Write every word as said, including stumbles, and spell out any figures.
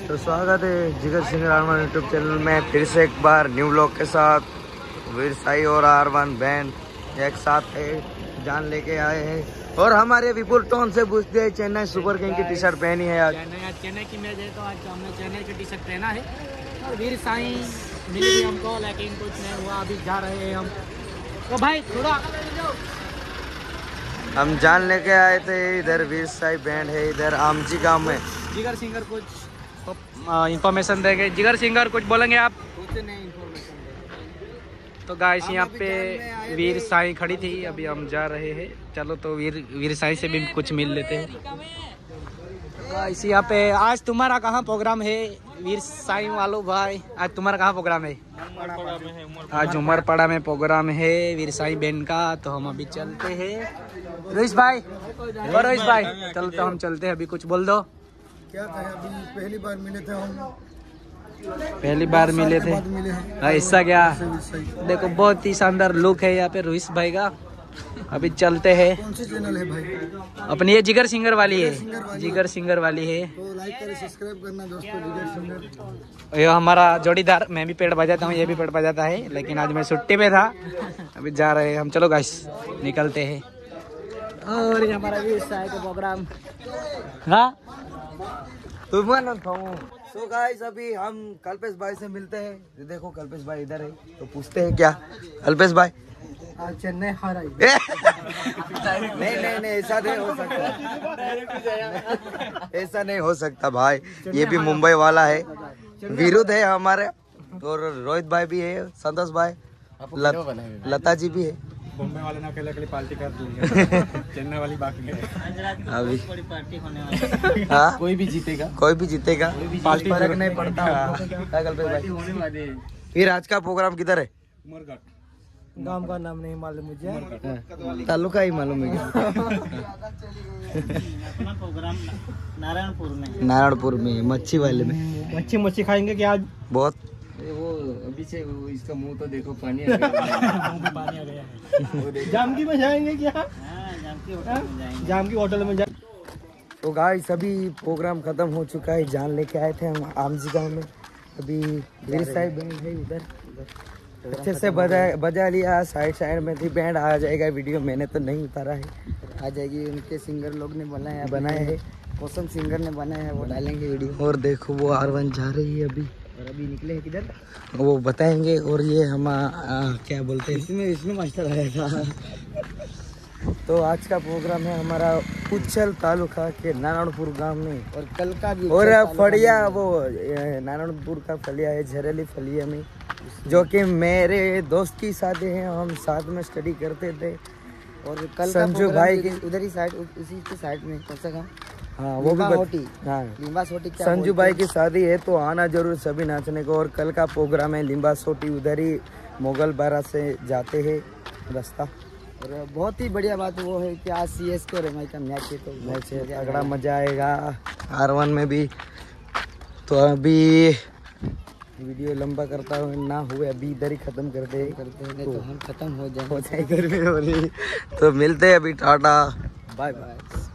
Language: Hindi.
तो स्वागत है जिगर सिंह आर यूट्यूब चैनल में फिर से एक बार न्यू व्लॉग के साथ। वीर साई और आर वन बैंड एक साथ है, जान लेके आए हैं और हमारे विपुल टोन से पूछते हैं चेन्नई सुपर किंग की टी शर्ट पहनी है आज। चेन्नई की मैच है तो आज हमने चेन्नई की टी शर्ट पहना है और वीर साई मिली हमको, लेकिन कुछ नहीं हुआ। अभी जा रहे हैं हम, तो भाई थोड़ा हम जान लेके आए थे। इधर वीर साई बैंड है, इधर आमची गांव में। जिगर सिंगर कुछ इंफॉर्मेशन देंगे। जिगर सिंगर कुछ बोलेंगे आप? कुछ नहीं इंफॉर्मेशन। तो गाइस यहाँ पे वीर साई खड़ी थी, अभी हम जा रहे हैं। चलो तो वीर वीर साई से भी कुछ मिल लेते हैं। गाइस यहाँ पे आज तुम्हारा कहाँ प्रोग्राम है वीर साई वालों भाई? आज तुम्हारा कहाँ प्रोग्राम है? आज उमरपाड़ा में प्रोग्राम है वीर साई बैंड का। तो हम अभी चलते हैं। रोहित भाई और रोहित भाई चलो तो हम चलते हैं। अभी कुछ बोल दो। क्या था, अभी पहली बार मिले थे हम, पहली बार मिले थे ऐसा क्या? देखो बहुत ही शानदार लुक है यहाँ पे रोहित भाई का। अभी चलते हैं। कौन सी चैनल है भाई? अपनी ये जिगर सिंगर वाली है, जिगर सिंगर वाली है। तो लाइक करें, सब्सक्राइब करना दोस्तों। जिगर सिंगर ये हमारा जोड़ीदार। मैं भी पेड़ बजाता हूँ, ये भी पेड़ बजाता है, लेकिन आज मैं छुट्टी पे था। अभी जा रहे हैं हम। चलो गाइस निकलते हैं। और ये हमारा वीर साई का प्रोग्राम। हाँ तुम सो गाइस अभी हम कल्पेश भाई से मिलते हैं। देखो कल्पेश भाई इधर है, तो पूछते हैं क्या कल्पेश भाई? चेन्नई हार आई। नहीं नहीं नहीं ऐसा नहीं हो सकता, ऐसा नहीं हो सकता भाई। ये भी मुंबई वाला है, विरुद्ध है हमारे। और रोहित भाई भी है, संतोष भाई, लत, लता जी भी है। मुंबई वाले ना अकेले अकेले पार्टी कर दी, चेन्नई वाली बाकी अभी बड़ी पार्टी होने वाली। हाँ कोई भी जीतेगा, कोई भी जीतेगा, पार्टी फर्क नहीं पड़ता। कल्पेश भाई फिर आज का प्रोग्राम किधर है? गांव का नाम नहीं मालूम मुझे, तालुका ही मालूम है क्या? अपना प्रोग्राम नारायणपुर में, नारायणपुर में मच्छी वाले में। मच्छी मच्छी खाएंगे क्या आज? बहुत वो अभी से वो इसका मुंह तो देखो पानी आ गया। मुंह में पानी आ गया है। जामकी में जाएंगे क्या? जाम की होटल में जाएंगे। तो गाइस अभी प्रोग्राम खत्म हो चुका है। जान लेके आए थे हम आमजी गांव में। अभी वीर साई बैंड है उधर, अच्छे से बजा बजा लिया। साइड साइड में थी बैंड। आ जाएगा वीडियो, मैंने तो नहीं उतारा है, आ जाएगी। उनके सिंगर लोग ने बनाया बनाया है, मौसम सिंगर ने बनाया है, वो डालेंगे वीडियो। और देखो वो आर वन जा रही है अभी, और अभी निकले हैं किधर वो बताएंगे। और ये हम आ, क्या बोलते हैं, इसमें इसमें मास्टर आया था। तो आज का प्रोग्राम है हमारा उच्चल तालुका के नारायणपुर गांव में। और कल का भी और फलिया, वो नारायणपुर का फलिया है, झरेली फलिया में, जो कि मेरे दोस्त की शादी है। हम साथ में स्टडी करते थे। और कल संजू भाई की उधर ही साइड, उसी के साइड में कौन सा गाँव? हाँ वो भी होटी, हाँ लिम्बा सोटी। संजू भाई की शादी है तो आना जरूर सभी नाचने को। और कल का प्रोग्राम है लिम्बा सोटी, उधर ही मोगल बारा से जाते हैं रास्ता। और बहुत ही बढ़िया बात वो है कि आज सी एस के और एम आई का मैच है, तो मैच है, तगड़ा मजा आएगा आर वन में भी। तो अभी वीडियो लंबा करता हूँ ना हुए, अभी इधर ही खत्म करते करते हैं, नहीं तो हम खत्म हो जाए हो जाए गर्मी हो रही। तो मिलते हैं अभी, टाटा बाय बाय।